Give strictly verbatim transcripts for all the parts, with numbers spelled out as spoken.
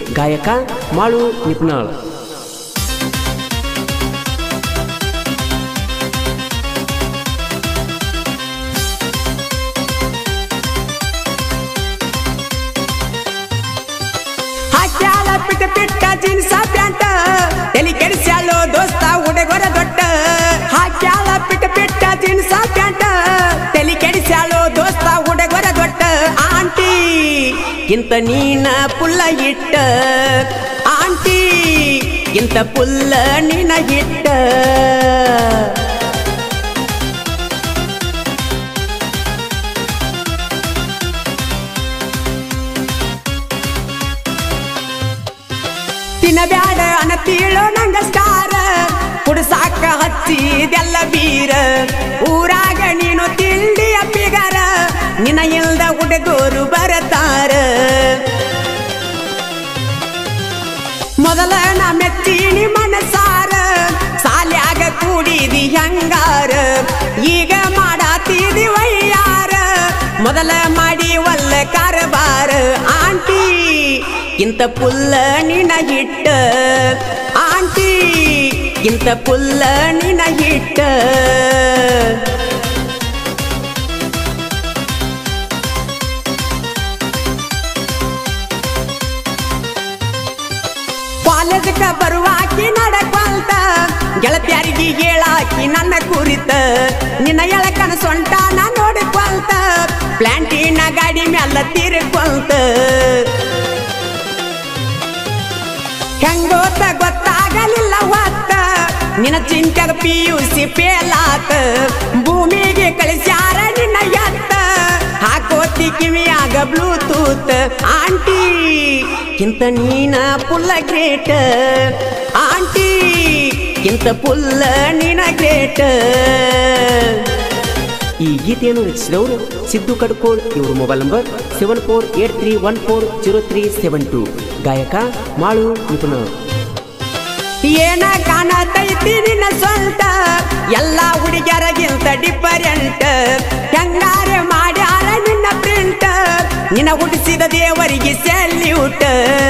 ಗಾಯಕ ಮಾಳು ನಿಪ್ನಾಳ್. ಹಾಕ್ಯಾಳ ಪಿಟ್ಟ ಪಿಟ್ಟ ಜೀನ್ಸ ಪ್ಯಾಂಟ ತಲಿ ಕೆಡಿಸ್ಯಾಳೋ ದೋಸ್ತ ಹುಡುಗರ ದೊಡ್ಡ. ಹಾಕ್ಯಾಳ ಪಿಟ್ಟ ಪಿಟ್ಟ ಜೀನ್ಸ ಪ್ಯಾಂಟ ತಲಿ ಕೆಡಿಸ್ಯಾಳೋ ದೋಸ್ತ ಹುಡುಗರ ದೊಡ್ಡ. ಆಂಟಿ ಇಂತ ನೀನ ಪುಲ್ಲ ಇಟ್ಟ, ಆಂಟಿ ಇಂತ ಪುಲ್ಲ ನೀನ ಇಟ್ಟ. ತಿನ್ನಬ್ಯಾಡ ಅನ್ನತೀಳೋ ನಂಗ ಸ್ಟಾರ, ಕುಡ್ಸಾಕ ಹಚ್ಚಿದೆಲ್ಲ ಬೀರ. ಊರಾಗ ನೀನು ತಿಂಡಿಯ ಪಿಗರ, ನಿನ್ನ ಇಲ್ದ ಹುಡುಗರು ಬರತಾರ. ಮೊದಲ ನಾ ಮೆಚ್ಚಿನಿ ಮನಸಾರ, ಸಾಲ್ಯಾಗ ಕೂಡಿದಿ ಹಂಗಾರ. ಈಗ ಮಾಡಾತಿದಿ ವಯ್ಯಾರ, ಮೊದಲ ಮಾಡಿ ಒಲ್ಲ ಕಾರಬಾರ. ಆಂಟಿ ಇಂತ ಪುಲ್ಲ ನಿನ ಹಿಟ್ಟ, ಆಂಟಿ ಇಂತ ಪುಲ್ಲ ನಿನ ಹಿಟ್ಟ. ಕಾಲೇಜಕ ಬರುವಾಕಿ ನಡಕ್ವಾಲ್ತ, ಗೆಳತಿಯರಿಗೆ ಹೇಳಾಕಿ ನನ್ನ ಕುರಿತ. ನಿನ್ನ ಎಳಕನ ಸೊಂಟ ನಾ ನೋಡಿಕ್ವಾಲ್ತ, ಪ್ಲಾಂಟಿನ ಗಾಡಿ ಮ್ಯಾಲ ತೀರ್ಕೊಲ್ತ. ಹೆಂಗೋತ ಗೊತ್ತಾಗಲಿಲ್ಲ ಹೊತ್ತ, ನಿನ್ನ ಚಿಂತೆಗ ಪಿ ಯು ಸಿ ಪೇಲಾತ. ಭೂಮಿಗೆ ಕಳಿಸ್ಯಾರ ನಿನ್ನ ಎತ್ತ, ಹಾಕೋತಿ ಕಿವಿಯಾಗ ಬ್ಲೂಟೂತ್. ಆಂಟಿ ಇಂತ ನೀನ ಪುಲ್ಲ ಗ್ರೇಟ್, ಆಂಟಿ ಇಂತ ಪುಲ್ಲ ನೀನ ಗ್ರೇಟ್. ಈ ಗೀತೆಯನ್ನು ರಚಿಸಿದವರು ಸಿದ್ದು ಕಡ್ಕೋಳ್. ಇವರು mobile number seven four eight three one four zero three seven two. ಗಾಯಕ ಮಾಳು ನಿಪುಣಾಳ್. ಏನ ಕಾಣತೈತಿ ನಿನ್ನ ಸ್ವಂತ, ಎಲ್ಲ ಹುಡುಗಿಯರಗಿಂತ ಡಿಫರೆಂಟ್. ಹೆಂಗಾರ ಮಾಡ್ಯಾರ ನಿನ್ನ ಪ್ರಿಂಟ್, ನಿನ್ನ ಹುಟ್ಟಿಸಿದ ದೇವರಿಗೆ ಸೆಲ್ಯೂಟ್.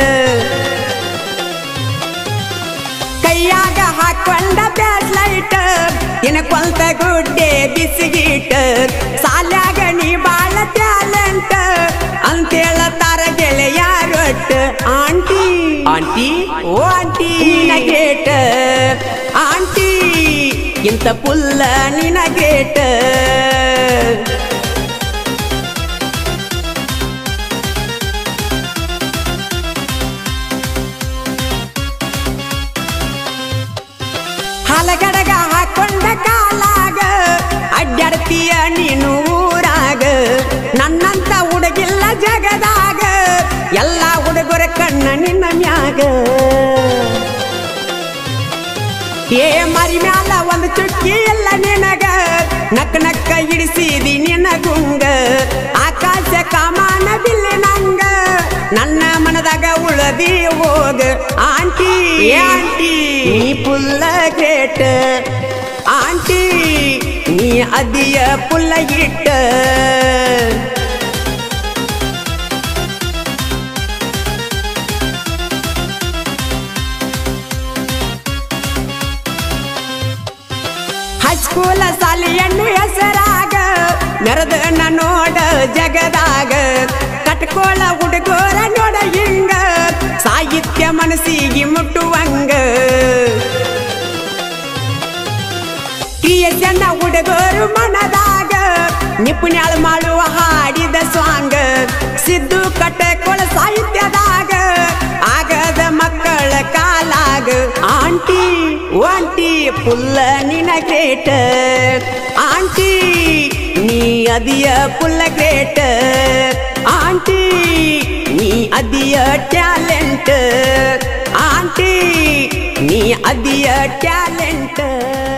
ಕೈಯಾಗ ಹಾಕೊಂಡ ಬ್ಯಾಸ್ ಲೈಟ್, ನಿನ್ನ ಕೊಂತ ಗುಡ್ಡೆ ಬಿಸಿಗೀಟ್. ಸಾಲ್ಯಾಗ ನೀ ಬಾಳ ಟ್ಯಾಲೆಂಟ್ ಅಂತೇಳತಾರ ಗೆಳೆಯಾರೊಟ್ಟ. ಆಂಟಿ ಆಂಟಿ ಓ ಆಂಟಿ ನಿನ ಗ್ರೇಟ್, ಆಂಟಿ ಇಂತ ಪುಲ್ಲ ನಿನ ಗ್ರೇಟ್. ಹಲಗಡಗ ಹಾಕೊಂಡ ಕಾಲಾಗ ಅಡ್ಡಾಡ್ತೀಯ ನೀನು ಊರಾಗ. ನನ್ನಂತ ಹುಡುಗಿಲ್ಲ ಜಗದಾಗ, ಎಲ್ಲ ಹುಡುಗರ ಕಣ್ಣ ನಿನ್ನ ಮ್ಯಾಗ. ಏ ಮರಿ ಮ್ಯಾಲ ಒಂದು ಚುಕ್ಕಿ ಎಲ್ಲ ನಿನಗ, ನಕ್ಕ ನಕ್ಕ ಇಡಿಸಿದಿ ನಿನ್ನ ಗುಂಗ. ಆಕಾಶ ಕಾಮಾನ ಬಿಲ್ಲಿ ನಂಗ, ನನ್ನ ಮನದಾಗ ಉಳದಿ ಹೋಗ. ಆಂಟಿ ಆಂಟಿ ನೀ ಪುಲ್ಲ ಗ್ರೇಟ್, ಆಂಟಿ ನೀ ಅದಿಯ ಪುಲ್ಲ ಇಟ್ಟ. ಹೈಸ್ಕೂಲ ಸಾಲಿಯನ್ನು ಹೆಸರಾಗ, ಮೆರದ ನೋಡ ಜಗದಾಗ. ಕಟ್ಕೋಳ ಹುಡುಗೋರ ನೋಡ ಹಿಂಗ, ಸಾಹಿತ್ಯ ಮನಸ್ಸಿಗೆ ಮುಟ್ಟುವಂಗ. ಕ್ರಿಯೇಷನ್ ಹುಡುಗರು ಮನದಾಗ, ನಿಪುಣ್ಯಾಳ ಮಾಡುವ ಹಾಡಿದ ಸ್ವಾಂಗ್. ಸಿದ್ದು ಕಟ್ಟಕೋಳ ಸಾಹಿತ್ಯದಾಗ, ಆಗದ ಮಕ್ಕಳ ಕಾಲಾಗ. ಆಂಟಿ ಆಂಟಿ ಪುಲ್ಲ ನಿನ ಗ್ರೇಟ್, ಆಂಟಿ ನೀ ಅದಿಯ ಪುಲ್ಲ ಗ್ರೇಟ್. ಆಂಟಿ ನೀ ಅದಿಯ ಟ್ಯಾಲೆಂಟ್, ಆಂಟಿ ನೀ ಅದಿಯ ಟ್ಯಾಲೆಂಟ್.